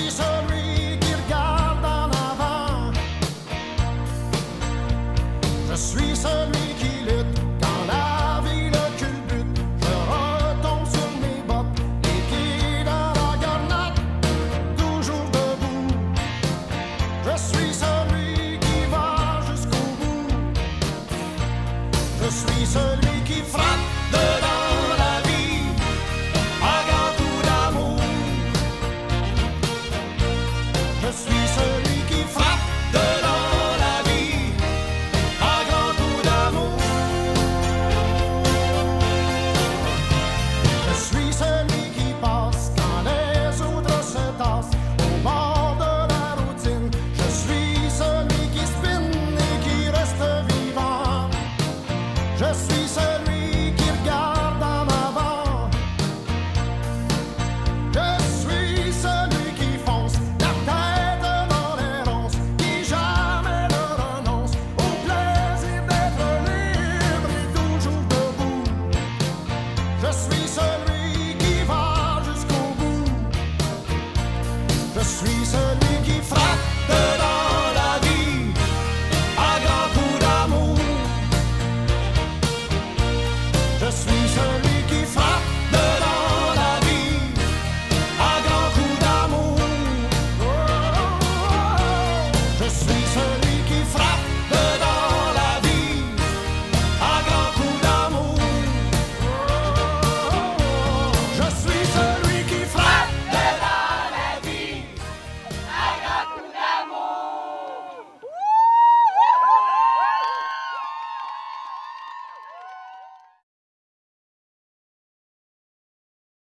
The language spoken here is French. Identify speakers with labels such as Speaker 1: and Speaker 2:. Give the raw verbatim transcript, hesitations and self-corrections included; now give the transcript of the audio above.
Speaker 1: suis celui qui regarde en avant. Je suis celui qui lutte quand la vie le culbute. Je retombe sur mes bottes, les pieds dans la garnotte, toujours debout. Je suis celui qui va jusqu'au bout. Je suis celui qui frappe dedans la vie à grands coups d'amour. Je suis celui qui frappe dedans la vie à grands coups d'amour. Je suis celui qui passe quand les autres se tassent au bord de la routine. Je suis celui qui spinne et qui reste vivant. Je suis celui qui regarde en avant. Je suis celui qui fonce, la tête dans les ronces, qui jamais ne renonce au plaisir d'être libre et toujours debout. Je suis celui qui va jusqu'au bout. Je suis celui qui frappe